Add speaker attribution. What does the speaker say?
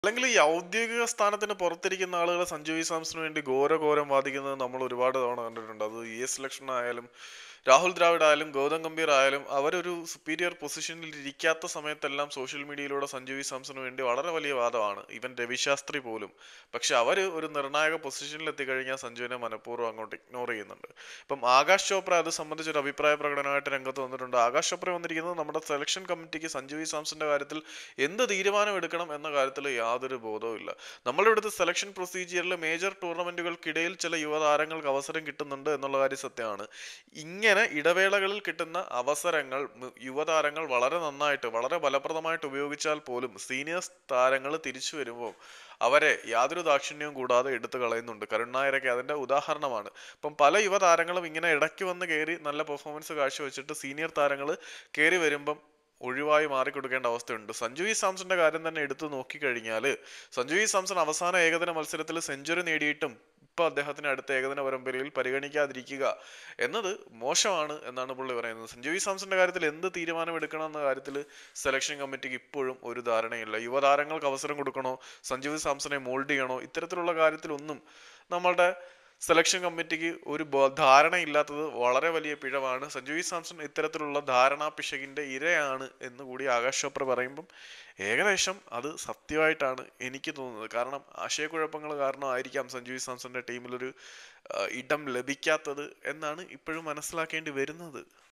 Speaker 1: അല്ലെങ്കിൽ ഈ ഔദ്യോഗിക സ്ഥാനത്തിന് പുറത്തിരിക്കുന്ന ആളുകൾ സഞ്ജു വി സാംസണിന് വേണ്ടി ഘോരം വാദിക്കുന്നത് നമ്മൾ ഒരുപാട് തവണ കണ്ടിട്ടുണ്ട്. അത് ES ലക്ഷ്മൺ ആയാലും രാഹുൽ ദ്രാവിഡ് ആയാലും ഗൗതം ഗംഭീർ ആയാലും അവരൊരു സുപ്പീരിയർ പൊസിഷനിൽ ഇരിക്കാത്ത സമയത്തെല്ലാം സോഷ്യൽ മീഡിയയിലൂടെ സഞ്ജു വി സാംസണിന് വേണ്ടി വളരെ വലിയ വാദമാണ്. ഈവൻ രവിശാസ്ത്രി പോലും. പക്ഷെ അവര് ഒരു നിർണായക പൊസിഷനിൽ എത്തിക്കഴിഞ്ഞാൽ സഞ്ജുവിനെ മനഃപൂർവ്വം അങ്ങോട്ട് ഇഗ്നോർ ചെയ്യുന്നുണ്ട്. ഇപ്പം ആകാശ് ചോപ്ര അത് സംബന്ധിച്ചൊരു അഭിപ്രായ പ്രകടനമായിട്ട് രംഗത്ത് വന്നിട്ടുണ്ട്. ആകാശ് ചോപ്ര വന്നിരിക്കുന്നത് നമ്മുടെ സെലക്ഷൻ കമ്മിറ്റിക്ക് സഞ്ജു വി സാംസന്റെ കാര്യത്തിൽ എന്ത് തീരുമാനം എടുക്കണം എന്ന കാര്യത്തിൽ യാതൊരു ബോധവും ഇല്ല. നമ്മളിവിടുത്തെ സെലക്ഷൻ പ്രൊസീജിയറിൽ മേജർ ടൂർണമെന്റുകൾക്കിടയിൽ ചില യുവതാരങ്ങൾക്ക് അവസരം കിട്ടുന്നുണ്ട് എന്നുള്ള കാര്യം സത്യമാണ്. ഇങ്ങനെ ഇടവേളകളിൽ കിട്ടുന്ന അവസരങ്ങൾ യുവതാരങ്ങൾ വളരെ നന്നായിട്ട് വളരെ ഫലപ്രദമായിട്ട് ഉപയോഗിച്ചാൽ പോലും സീനിയേഴ്സ് താരങ്ങൾ തിരിച്ചു വരുമ്പോൾ അവരെ യാതൊരു ദാക്ഷിണ്യവും കൂടാതെ എടുത്തു കളയുന്നുണ്ട്. കരുൺ നായരൊക്കെ അതിന്റെ ഉദാഹരണമാണ്. ഇപ്പം പല യുവതാരങ്ങളും ഇങ്ങനെ ഇടയ്ക്ക് വന്ന് കയറി നല്ല പെർഫോമൻസ് കാഴ്ചവെച്ചിട്ട് സീനിയർ താരങ്ങൾ കയറി വരുമ്പം ഒഴിവായി മാറിക്കൊടുക്കേണ്ട അവസ്ഥയുണ്ട്. സഞ്ജു വി സാംസന്റെ കാര്യം തന്നെ എടുത്തു നോക്കിക്കഴിഞ്ഞാൽ സഞ്ജു വി സാംസൺ അവസാന ഏകദിന മത്സരത്തിൽ സെഞ്ചുറി നേടിയിട്ടും ഇപ്പൊ അദ്ദേഹത്തിന് അടുത്ത ഏകദിന പരമ്പരയിൽ പരിഗണിക്കാതിരിക്കുക എന്നത് മോശമാണ് എന്നാണ് പുള്ളി പറയുന്നത്. സഞ്ജു വി സാംസന്റെ കാര്യത്തിൽ എന്ത് തീരുമാനം എടുക്കണം എന്ന കാര്യത്തിൽ സെലക്ഷൻ കമ്മിറ്റിക്ക് ഇപ്പോഴും ഒരു ധാരണയില്ല. യുവതാരങ്ങൾക്ക് അവസരം കൊടുക്കണോ, സഞ്ജു വി സാംസനെ മോൾഡ് ചെയ്യണോ, ഇത്തരത്തിലുള്ള കാര്യത്തിലൊന്നും നമ്മളുടെ സെലക്ഷൻ കമ്മിറ്റിക്ക് ഒരു ധാരണയില്ലാത്തത് വളരെ വലിയ പിഴവാണ്. സഞ്ജു വി സാംസൺ ഇത്തരത്തിലുള്ള ധാരണാ പിശകിന്റെ ഇരയാണ് എന്ന് കൂടി ആകാശ് ചോപ്ര പറയുമ്പം ഏകദേശം അത് സത്യമായിട്ടാണ് എനിക്ക് തോന്നുന്നത്. കാരണം ആശയക്കുഴപ്പങ്ങൾ കാരണമായിരിക്കാം സഞ്ജു വി സാംസന്റെ ടീമിലൊരു ഇടം ലഭിക്കാത്തത് എന്നാണ് ഇപ്പോഴും മനസ്സിലാക്കേണ്ടി വരുന്നത്.